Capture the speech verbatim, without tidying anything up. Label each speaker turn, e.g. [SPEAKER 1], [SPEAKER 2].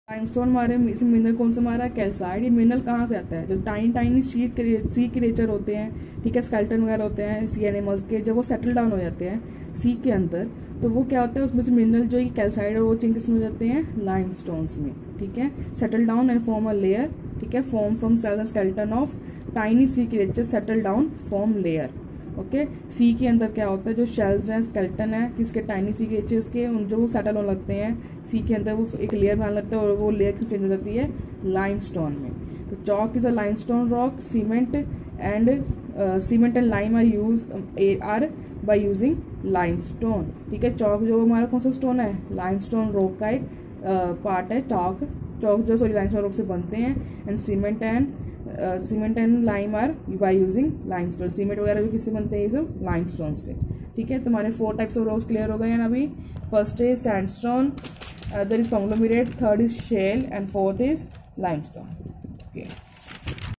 [SPEAKER 1] Limestone हमारे इस mineral कौन सा हमारा कैल्साइड। ये मिनरल कहाँ से आता है, जो tiny tiny sea sea creature होते हैं, ठीक है, स्केलेटन वगैरह होते हैं सी एनिमल्स के, जब वो सेटल डाउन हो जाते हैं सी के अंदर, तो वो क्या होता है उसमें से मिनरल जो ये कैल्साइड और वो चेंजेस में हो जाते हैं लाइमस्टोन्स में, ठीक है। Settle down and form a layer, ठीक है, form from cell skeleton of tiny sea creature settle down form layer. Okay, sea के अंदर क्या होता है, जो शेल्स हैं, स्केलेटन है किसके, टाइनी सी क्रिएचर्स के, उन जो सेटल होने लगते हैं सी के अंदर, वो एक लेयर बनाने लगता है और वो लेयर चेंज हो जाती है लाइमस्टोन में। तो chalk is a limestone rock, cement and cement and lime are use are by using limestone, ठीक है। चॉक जो हमारा कौन सा स्टोन है, लाइमस्टोन रॉक का एक पार्ट है चॉक, चॉक जो सॉरी लाइमस्टोन रॉक से बनते हैं। And cement and cement and lime are by using limestone, cement वगैरह भी किससे बनते हैं, ये सब लाइमस्टोन से, ठीक है। तो हमारे four types of rocks clear हो गए हैं अभी। First is sandstone, other is conglomerate, third is shale and fourth is limestone. Okay.